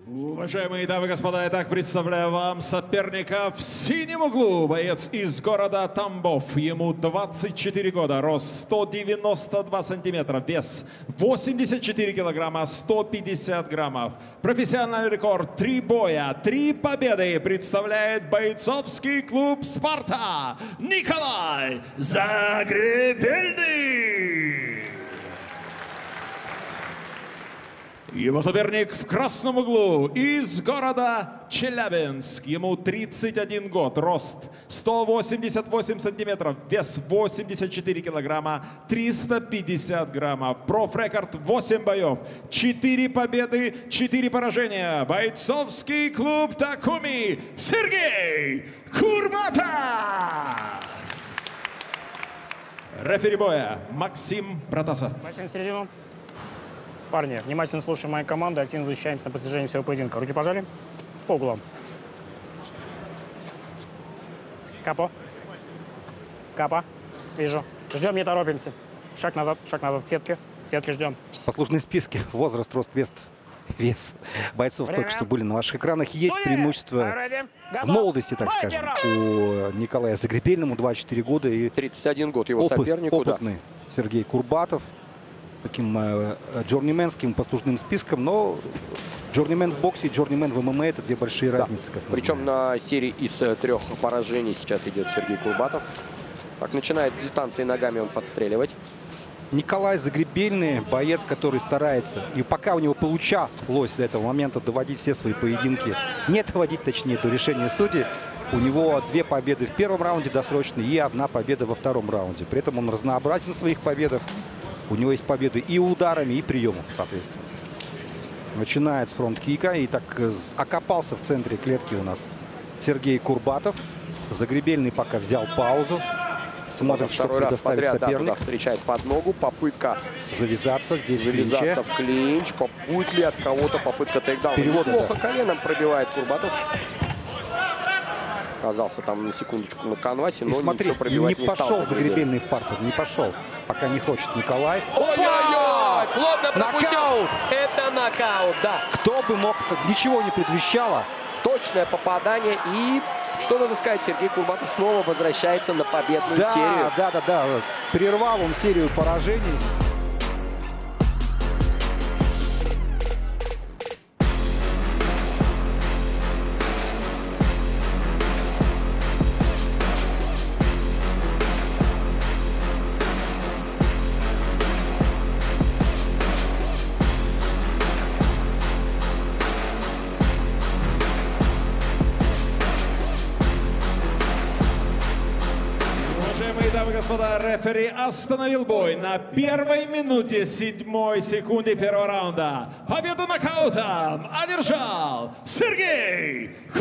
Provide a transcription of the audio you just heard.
Уважаемые дамы и господа, я так представляю вам соперника в синем углу. Боец из города Тамбов. Ему 24 года, рост 192 сантиметра, вес 84 килограмма, 150 граммов. Профессиональный рекорд 3 боя, 3 победы представляет бойцовский клуб «Спарта» Николай Загребельный. Его соперник в красном углу из города Челябинск. Ему 31 год, рост 188 сантиметров, вес 84 килограмма, 350 граммов. Профрекорд 8 боев, 4 победы, 4 поражения. Бойцовский клуб «Такуми» Сергей Курбатов. Рефери боя Максим Протасов. Максим, середину. Парни, внимательно слушаем мою команду, активно защищаемся на протяжении всего поединка. Руки пожали. По углам. Капо. Капа. Вижу. Ждем, не торопимся. Шаг назад к сетке. В сетке ждем. Послужные списки. Возраст, рост, вес бойцов только что были на ваших экранах. Есть преимущество в молодости, так скажем, у Николая Загребельному, 24 года. И 31 год его сопернику. Опытный Сергей Курбатов. Таким джорнименским послужным списком, но джорнимен в боксе и джорнимен в ММА — это две большие разницы. Как причем на серии из 3 поражений сейчас идет Сергей Курбатов. Так, начинает дистанции ногами он подстреливать. Николай Загребельный боец, который старается, и пока у него получалось до этого момента доводить все свои поединки, не доводить, точнее, до решения судей, у него 2 победы в первом раунде досрочно и 1 победа во втором раунде. При этом он разнообразен в своих победах. У него есть победы и ударами, и приемов, соответственно. Начинает с фронт-кика и так окопался в центре клетки у нас Сергей Курбатов. Загребельный пока взял паузу. Смотрит, что предоставит соперник. Встречает под ногу. Попытка завязаться здесь в клинч. Будет ли от кого-то попытка тейкдауна? Неплохо коленом пробивает Курбатов. Оказался там на секундочку на канвасе, но смотри, пробивать не пошел Загребельный в партер, не пошел. Пока не хочет Николай. Ой-ой-ой! Плотно пропустил. Нокаут! Это нокаут, да. Кто бы мог, ничего не предвещало. Точное попадание. И, что надо сказать, Сергей Курбатов снова возвращается на победную серию. Да. Прервал он серию поражений. Дамы и господа, рефери остановил бой на 1-й минуте 7-й секунды первого раунда. Победу нокаутом одержал Сергей